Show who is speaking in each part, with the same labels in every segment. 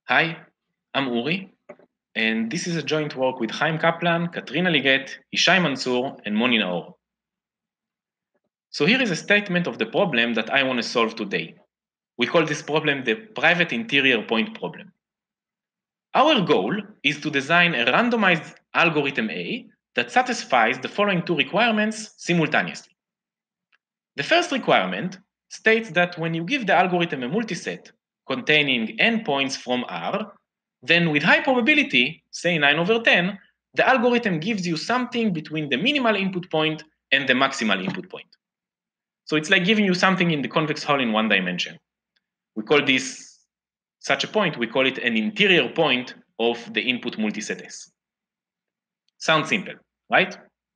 Speaker 1: Hi, I'm Uri, and this is a joint work with Haim Kaplan, Katrina Ligett, Yishay Mansour, and Moni Naor. So here is a statement of the problem that I want to solve today. We call this problem the private interior point problem. Our goal is to design a randomized algorithm A that satisfies the following two requirements simultaneously. The first requirement states that when you give the algorithm a multiset containing n points from R, then with high probability, say 9 over 10, the algorithm gives you something between the minimal input point and the maximal input point. So it's like giving you something in the convex hull in one dimension. We call this, such a point, we call it an interior point of the input multiset S. Sounds simple, right?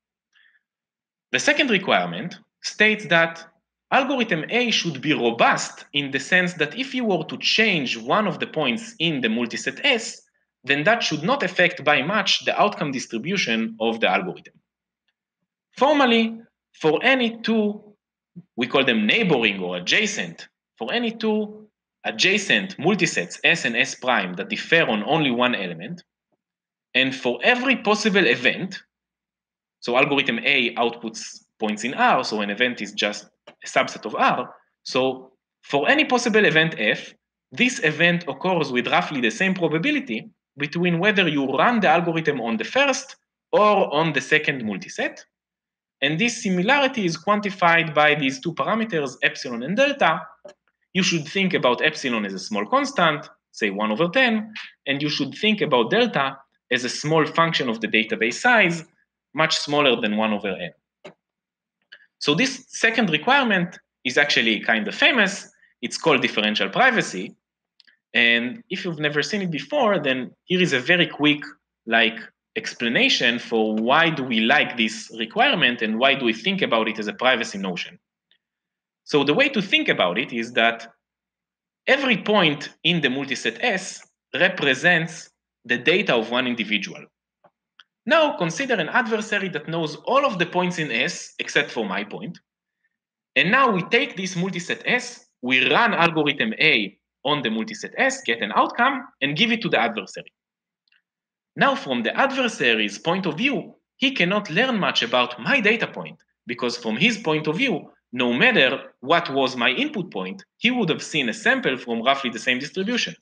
Speaker 1: The second requirement states that algorithm A should be robust in the sense that if you were to change one of the points in the multiset S, then that should not affect by much the outcome distribution of the algorithm. Formally, for any two, we call them neighboring or adjacent, for any two adjacent multisets S and S prime that differ on only one element, and for every possible event, so algorithm A outputs points in R, so an event is just a subset of R. So for any possible event F, this event occurs with roughly the same probability between whether you run the algorithm on the first or on the second multiset. And this similarity is quantified by these two parameters, epsilon and delta. You should think about epsilon as a small constant, say 1 over 10, and you should think about delta as a small function of the database size, much smaller than 1 over n. So this second requirement is actually kind of famous. It's called differential privacy. And if you've never seen it before, then here is a very quick explanation for why do we like this requirement and why do we think about it as a privacy notion. So the way to think about it is that every point in the multiset S represents the data of one individual. Now consider an adversary that knows all of the points in S except for my point. And now we take this multiset S, we run algorithm A on the multiset S, get an outcome, and give it to the adversary. Now from the adversary's point of view, he cannot learn much about my data point, because from his point of view, no matter what was my input point, he would have seen a sample from roughly the same distribution.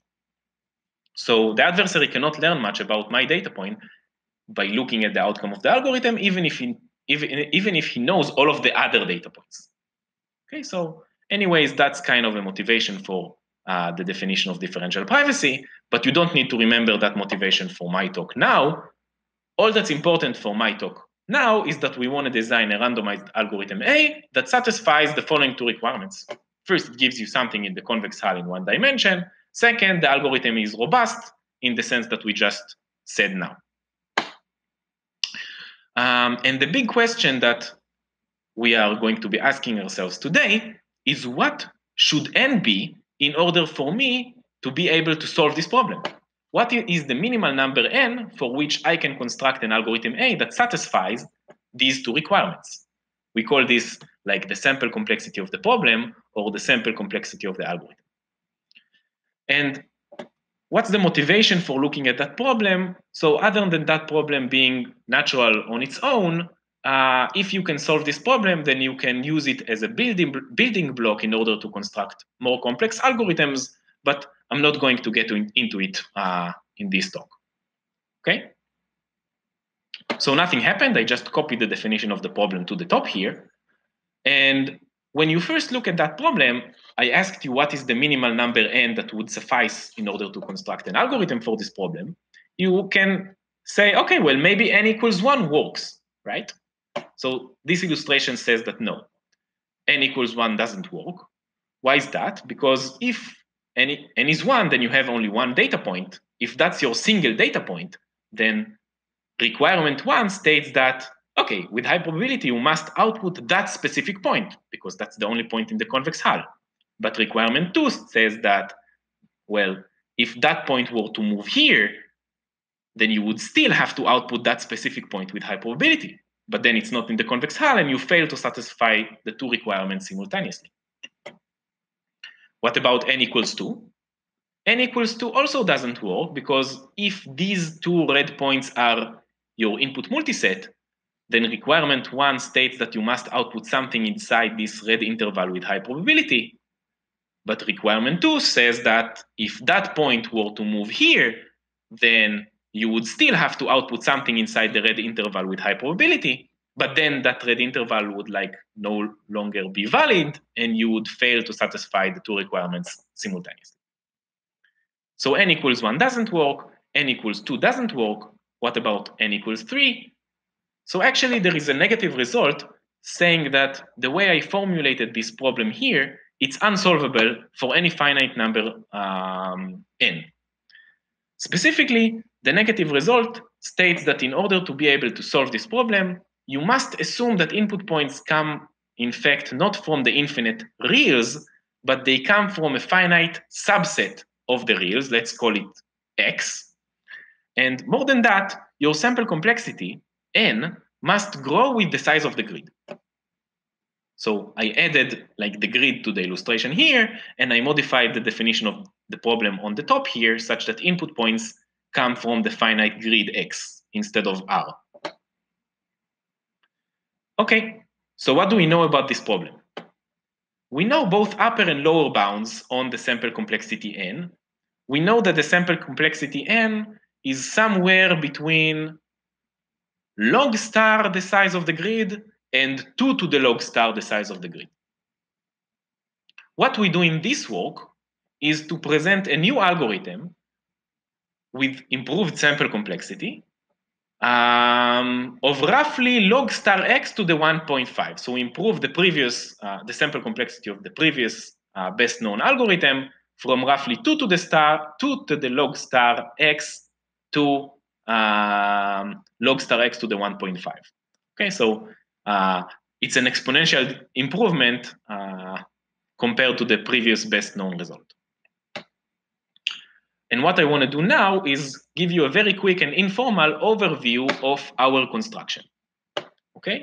Speaker 1: So the adversary cannot learn much about my data point by looking at the outcome of the algorithm, even if he knows all of the other data points. Okay, so anyways, that's kind of a motivation for the definition of differential privacy, but you don't need to remember that motivation for my talk now. All that's important for my talk now is that we want to design a randomized algorithm A that satisfies the following two requirements. First, it gives you something in the convex hull in one dimension. Second, the algorithm is robust in the sense that we just said now. And the big question that we are going to be asking ourselves today is what should n be in order for me to be able to solve this problem? What is the minimal number n for which I can construct an algorithm A that satisfies these two requirements? We call this like the sample complexity of the problem or the sample complexity of the algorithm. And what's the motivation for looking at that problem? So other than that problem being natural on its own, if you can solve this problem, then you can use it as a building block in order to construct more complex algorithms, but I'm not going to get into it in this talk. Okay? So nothing happened. I just copied the definition of the problem to the top here. And when you first look at that problem, I asked you what is the minimal number n that would suffice in order to construct an algorithm for this problem. You can say, okay, well, maybe n equals 1 works, right? So this illustration says that no, n equals 1 doesn't work. Why is that? Because if n is 1, then you have only one data point. If that's your single data point, then requirement 1 states that, okay, with high probability, you must output that specific point because that's the only point in the convex hull. But requirement 2 says that, well, if that point were to move here, then you would still have to output that specific point with high probability. But then it's not in the convex hull and you fail to satisfy the two requirements simultaneously. What about n equals 2? n equals 2 also doesn't work, because if these two red points are your input multiset, then requirement 1 states that you must output something inside this red interval with high probability. But requirement 2 says that if that point were to move here, then you would still have to output something inside the red interval with high probability, but then that red interval would no longer be valid, and you would fail to satisfy the two requirements simultaneously. So n equals 1 doesn't work, n equals 2 doesn't work. What about n equals 3? So actually there is a negative result saying that the way I formulated this problem here, it's unsolvable for any finite number n. Specifically, the negative result states that in order to be able to solve this problem, you must assume that input points come, in fact, not from the infinite reals, but they come from a finite subset of the reals, let's call it x. And more than that, your sample complexity, n, must grow with the size of the grid. So I added the grid to the illustration here, and I modified the definition of the problem on the top here such that input points come from the finite grid x instead of r. Okay, so what do we know about this problem? We know both upper and lower bounds on the sample complexity n. We know that the sample complexity n is somewhere between log star the size of the grid and 2 to the log star the size of the grid. What we do in this work is to present a new algorithm with improved sample complexity of roughly log star x to the 1.5. So we improve the sample complexity of the previous best known algorithm from roughly 2 to the log star x to log star x to the 1.5. Okay, so it's an exponential improvement compared to the previous best known result. And what I want to do now is give you a very quick and informal overview of our construction. Okay?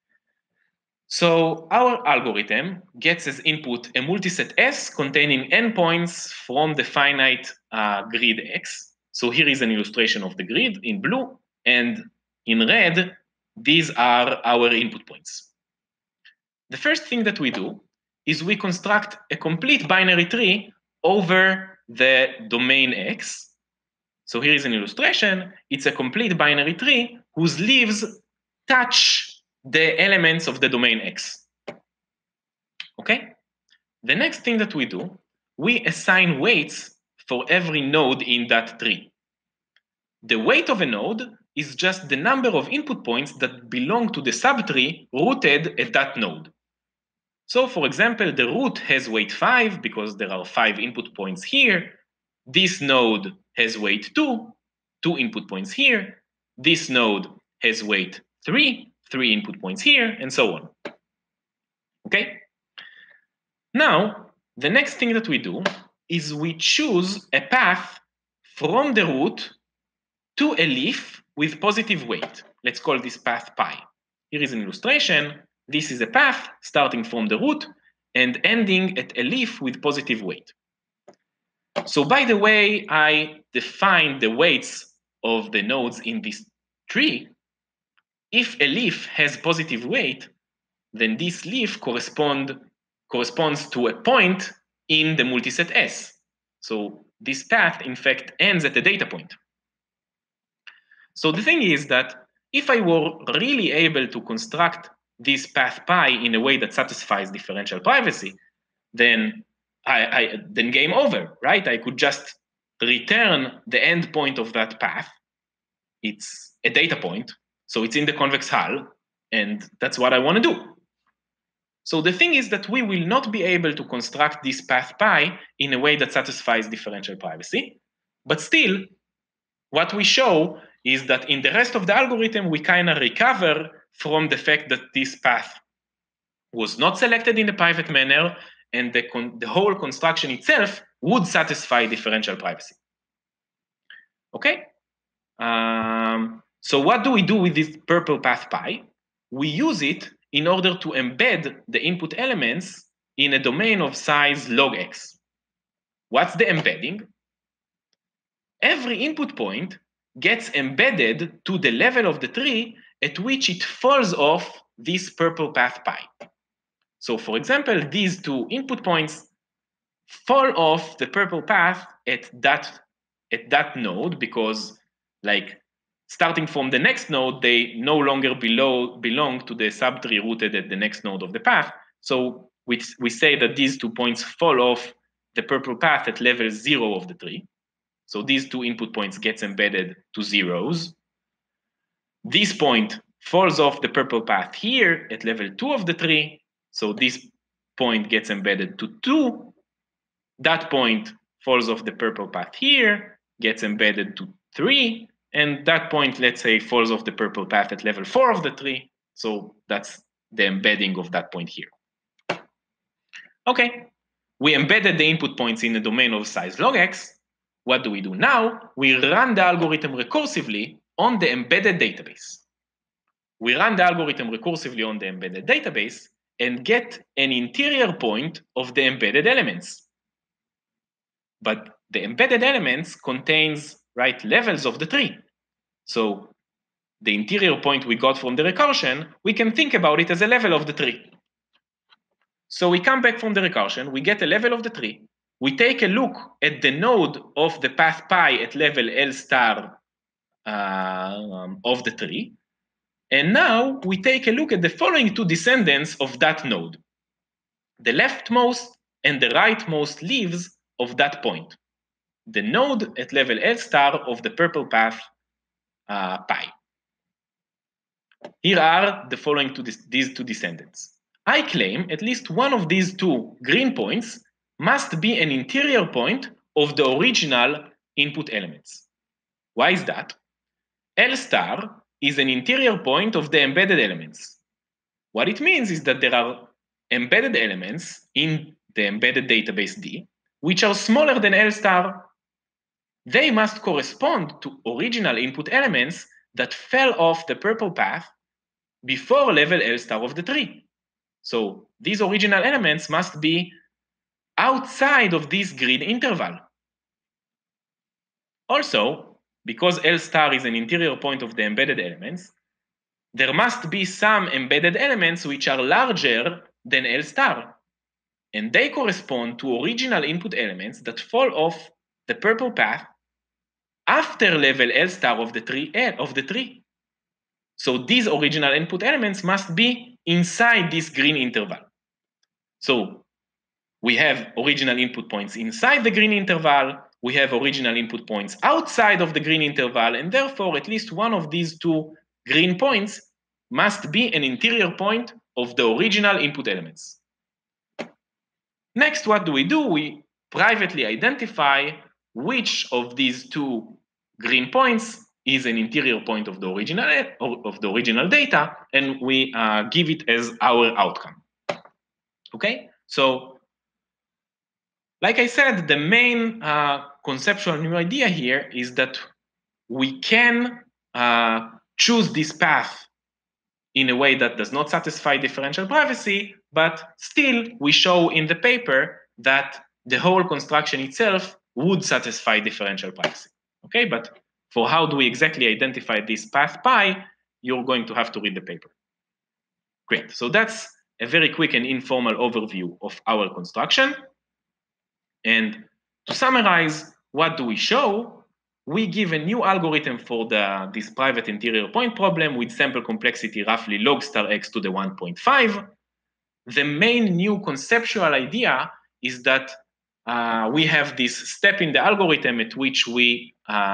Speaker 1: So our algorithm gets as input a multiset S containing n points from the finite grid X. So here is an illustration of the grid in blue, and in red, these are our input points. The first thing that we do is we construct a complete binary tree over the domain X. So here is an illustration. It's a complete binary tree whose leaves touch the elements of the domain X. Okay? The next thing that we do, we assign weights for every node in that tree. The weight of a node is just the number of input points that belong to the subtree rooted at that node. So for example, the root has weight 5 because there are 5 input points here. This node has weight 2 input points here. This node has weight 3 input points here, and so on. Okay? Now, the next thing that we do is we choose a path from the root to a leaf with positive weight. Let's call this path pi. Here is an illustration. This is a path starting from the root and ending at a leaf with positive weight. So by the way I define the weights of the nodes in this tree, if a leaf has positive weight, then this leaf corresponds to a point in the multiset S. So this path, in fact, ends at a data point. So the thing is that if I were really able to construct this path pi in a way that satisfies differential privacy, then then game over, right? I could just return the endpoint of that path. It's a data point, so it's in the convex hull, and that's what I want to do. So the thing is that we will not be able to construct this path pi in a way that satisfies differential privacy, but still, what we show is that in the rest of the algorithm, we kind of recover from the fact that this path was not selected in the private manner, and the whole construction itself would satisfy differential privacy. Okay? So what do we do with this purple path pi? We use it in order to embed the input elements in a domain of size log x. What's the embedding? every input point gets embedded to the level of the tree at which it falls off this purple path pi. So for example, these two input points fall off the purple path at that node because, like, starting from the next node, they no longer belong to the subtree rooted at the next node of the path. So we say that these 2 points fall off the purple path at level 0 of the tree. So these 2 input points gets embedded to zeros. This point falls off the purple path here at level 2 of the tree. So this point gets embedded to 2. That point falls off the purple path here, gets embedded to 3. And that point, let's say, falls off the purple path at level 4 of the tree. So that's the embedding of that point here. Okay, we embedded the input points in a domain of size log x. What do we do now? We run the algorithm recursively on the embedded database. We run the algorithm recursively on the embedded database and get an interior point of the embedded elements. But the embedded elements contains levels of the tree. So the interior point we got from the recursion, we can think about it as a level of the tree. So we come back from the recursion, we get a level of the tree, we take a look at the node of the path pi at level L star of the tree, and now we take a look at the following 2 descendants of that node, the leftmost and the rightmost leaves of that point, the node at level L star of the purple path pi. Here are the following these 2 descendants. I claim at least one of these 2 green points must be an interior point of the original input elements. Why is that? L star is an interior point of the embedded elements. What it means is that there are embedded elements in the embedded database D which are smaller than L star. They must correspond to original input elements that fell off the purple path before level L star of the tree. So these original elements must be outside of this green interval. Also, because L star is an interior point of the embedded elements, there must be some embedded elements which are larger than L star, and they correspond to original input elements that fall off the purple path after level L star of the tree. So these original input elements must be inside this green interval. So we have original input points inside the green interval, we have original input points outside of the green interval, and therefore at least one of these 2 green points must be an interior point of the original input elements. Next, what do? We privately identify which of these 2 green points is an interior point of the original data, and we give it as our outcome. Okay, so like I said, the main conceptual new idea here is that we can choose this path in a way that does not satisfy differential privacy, but still we show in the paper that the whole construction itself would satisfy differential privacy. Okay, but for how do we exactly identify this path pi, you're going to have to read the paper. Great, so that's a very quick and informal overview of our construction. And to summarize, what do we show? We give a new algorithm for this private interior point problem with sample complexity roughly log star x to the 1.5. The main new conceptual idea is that we have this step in the algorithm at which we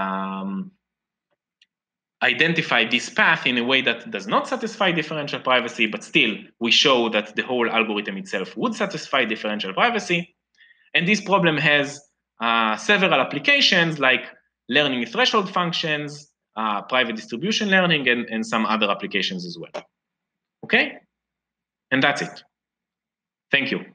Speaker 1: identify this path in a way that does not satisfy differential privacy, but still we show that the whole algorithm itself would satisfy differential privacy. And this problem has several applications like learning threshold functions, private distribution learning, and some other applications as well. Okay? And that's it. Thank you.